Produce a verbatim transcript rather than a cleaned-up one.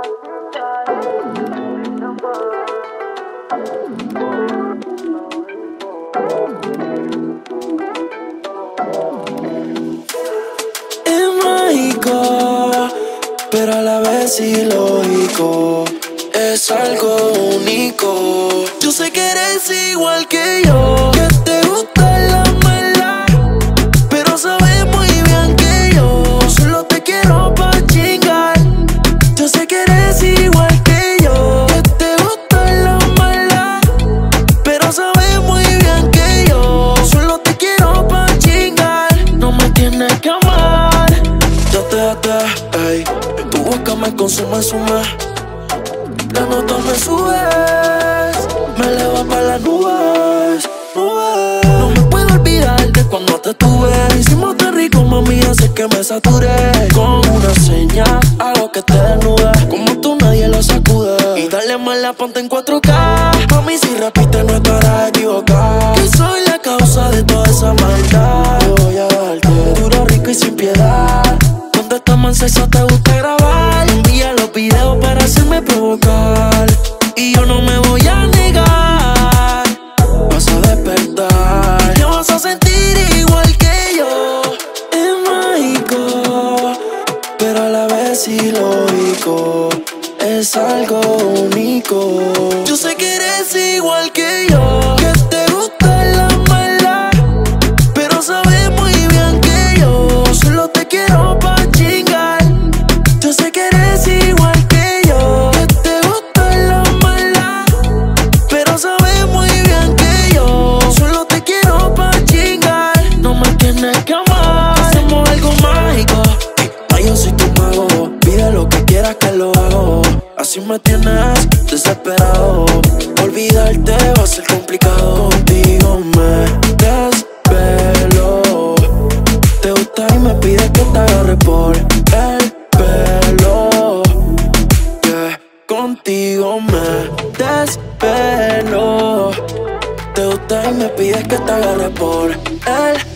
Es mágico, pero a la vez ilógico. Es algo único. Yo sé que eres igual que yo, que te gusta la mala, pero sabes muy bien que yo solo te quiero pa' chingar. Yo sé que eres igual que yo, que te gusta la mala, pero sabes muy bien que yo solo te quiero pa' chingar. No me tienes que amar, yo te até, ey. Tu boca me consume, sume. La nota me subes, me eleva pa' las nubes, nubes. No me puedo olvidar de cuando te tuve. Hicimos tan rico, mami, hace que me sature. Con una señal, hago que te desnude. Como tú nadie lo sacude. Y dale más la ponte en cuatro K. Mami, si repites no estarás equivocada. Que soy la causa de toda esa maldad. Yo voy a darte duro, rico y sin piedad. Donde estamos en sexo te gusta grabar. Envía los videos para hacerme provocar. Y yo no me voy a negar. Vas a despertar, te vas a sentir igual que yo. Es mágico, pero a la vez ilógico. Es algo único. Yo sé que eres igual que yo, que te gusta la mala, pero sabes muy bien que yo solo te quiero pa' chingar. Yo sé que eres igual que yo, que te gusta la mala, pero sabes muy bien que yo solo te quiero pa' chingar. No me tienes que amar, hacemos algo mágico. Ay, yo soy tu mago, pide lo que quieras que lo hago. Así me tienes desesperado. Olvidarte va a ser complicado. Contigo me desvelo. Te gusta y me pides que te agarre por el pelo. Yeah. Contigo me desvelo. Te gusta y me pides que te agarre por el